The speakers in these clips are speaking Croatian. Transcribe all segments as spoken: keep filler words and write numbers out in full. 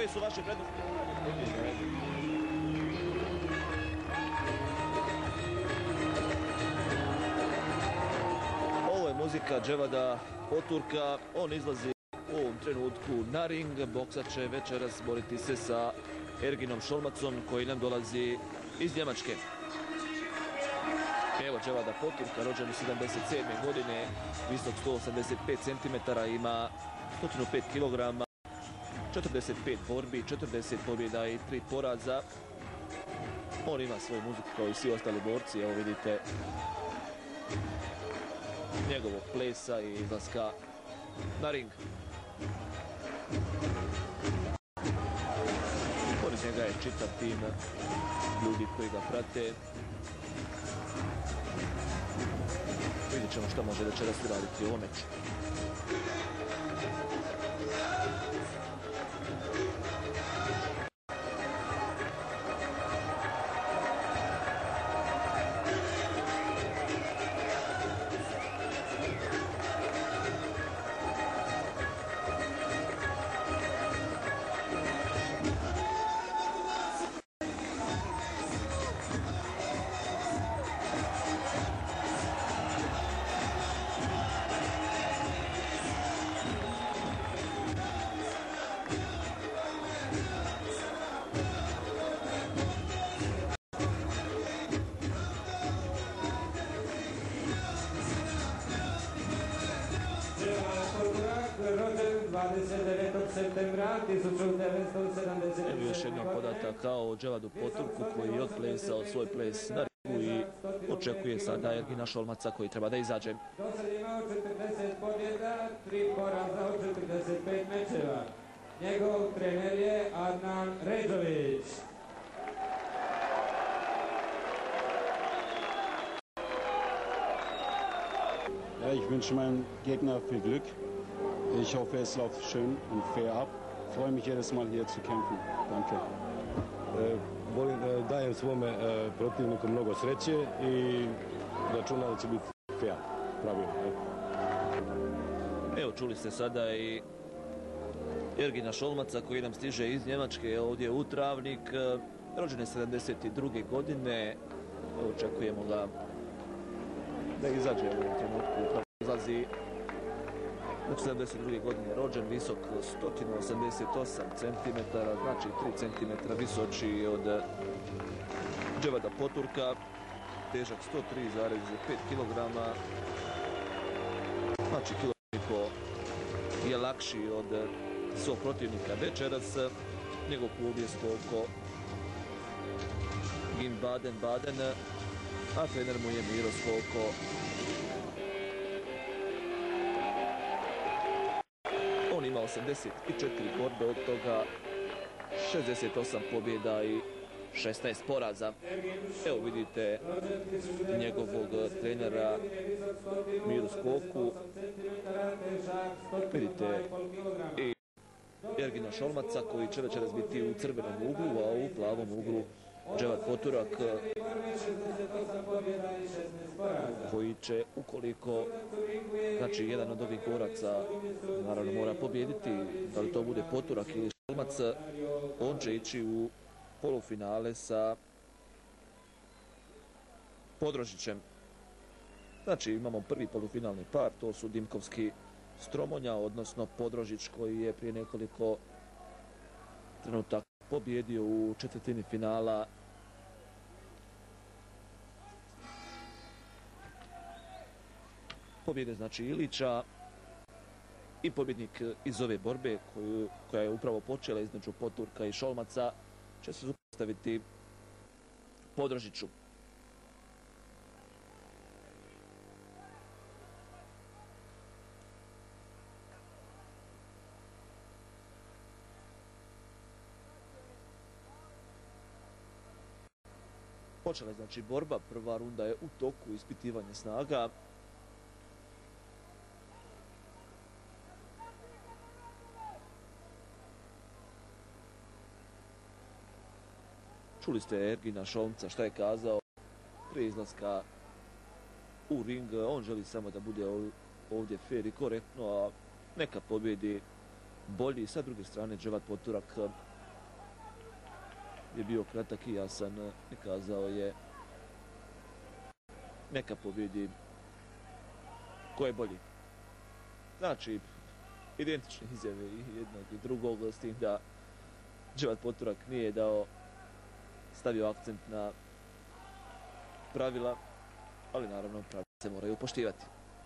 Koje su vaše prednosti? Ovo je muzika Dževada Poturka. On izlazi u ovom trenutku na ring. Boksat će večeras boriti se sa Erginom Šolmacom koji nam dolazi iz Njemačke. Evo Dževada Poturka, rođen u sedamdeset sedme godine, visok sto osamdeset pet centimetara, ima sto pet kilograma, četrdeset pet borbi, četrdeset pobjeda i tri poraza. On ima svoju muziku kao i svi ostali borci, evo vidite njegovog plesa i izlaska na ring. Pored njega je čitav tim ljudi koji ga prate. Vidjet ćemo šta može večeras raditi u ovom meču. dvadeset devetog septembra tisuću devetsto sedamdeset sedme. Evo još jednom podataka o Dževadu Poturku koji je odplesao svoj ples na ringu i očekuje sada Ergina Šolmaca koji treba da izađe. Do sad imao četrdeset pobjeda, tri poraza od četrdeset pet mečeva. Njegov trener je Adnan Ređović. Ja, ich wünsche meinem Gegner viel Glück. Ich hoffe, es läuft schön und fair ab. Ich freue mich jedes Mal hier zu kämpfen. Danke. E, dajem svome e, protivniku mnogo sreće i računam da će biti fair, pravilno. Evo čuli ste sada i Ergina Šolmaca koji nam stiže iz Njemačke ovdje u Travnik. Rođen je sedamdeset druge godine. Očekujemo ga da izađe u ovom trenutku. Izlazi u sedamdeset druge godine rođen, visok sto osamdeset osam centimetara, znači tri centimetra visoči od Dževada Poturka, težak sto tri zarez pet kilograma, znači kilometro je lakši od svog protivnika večeras. Njegov klub je Skolko Gim Baden-Baden, a trener mu je Miro Skolko. On ima osamdeset četiri borbe, od toga šezdeset osam pobjeda i šesnaest poraza. Evo vidite njegovog trenera Miru Skoku. Vidite i Ergina Šolmaca koji će večeras biti u crvenom uglu, a u plavom uglu Dževad Poturak koji će, ukoliko znači jedan od ovih boraca naravno mora pobijediti, da li to bude Poturak ili Šolmac, on će ići u polufinale sa Podrožićem. Znači imamo prvi polufinalni par, to su Dimkovski Stromonja, odnosno Podrožić koji je prije nekoliko trenutaka pobjedio u četvrtini finala pobjede znači Ilića, i pobjednik iz ove borbe koju, koja je upravo počela između Poturka i Šolmaca će se suprotstaviti Podrožiću. Počela je znači borba, prva runda je u toku, ispitivanje snaga. Čuli ste Ergina Šolmca šta je kazao prije izlaska u ring. On želi samo da bude ovdje fair i korektno, a neka pobjedi bolji. Sa druge strane Dževad Poturak je bio kratak i jasan i kazao je neka pobjedi ko je bolji. Znači, identične izjave i jednog i drugog, s tim da Dževat Poturak nije dao, stavio akcent na pravila, ali naravno pravila se moraju poštivati.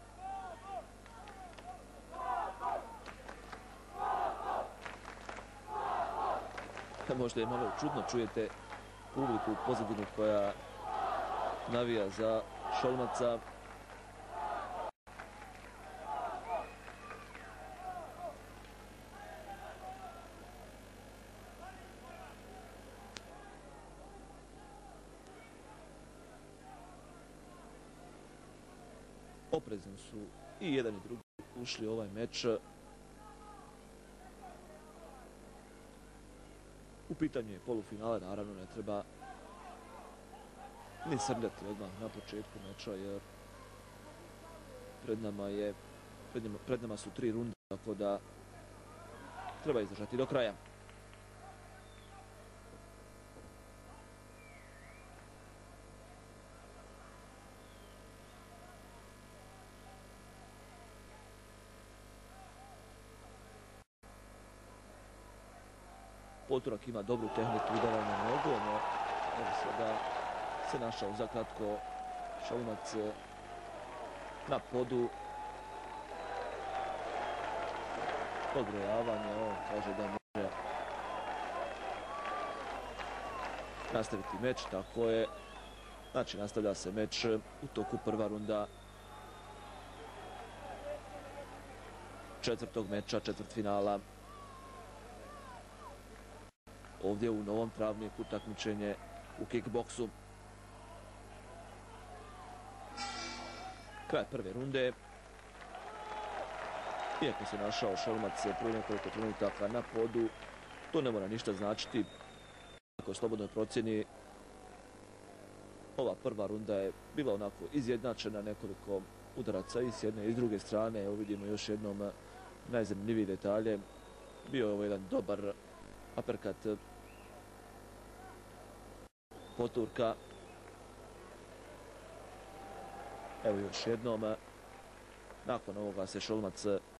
Možda je malo čudno, čujete publiku u pozadinu koja navija za Šolmaca. Oprezno su i jedan i drugi ušli u ovaj meč. U pitanju je polufinale, naravno ne treba ni srljati odmah na početku meča, jer pred nama je, pred nama, pred nama su tri runde, tako da treba izdržati do kraja. Poturak ima dobru tehniku udara na nogu, no evo sada se našao zakratko Šolmac na podu. Odbrojavanje, on kaže da može nastaviti meč, tako je. Znači, nastavlja se meč u toku prva runda četvrtog meča, četvrtfinala. Ovdje u Novom Travniku takmičenje u kickboksu. Kraj prve runde. Iako se našao Šolmac prvi nekoliko trenutaka na podu, to ne mora ništa značiti. Ako slobodno procjeni, ova prva runda je bila onako izjednačena, nekoliko udaraca i s jedne i s druge strane. Evo vidimo još jednom najzanimljivije detalje. Bio je ovo jedan dobar aperkat Poturka. Evo još jednom. Nakon ovoga se Šolmac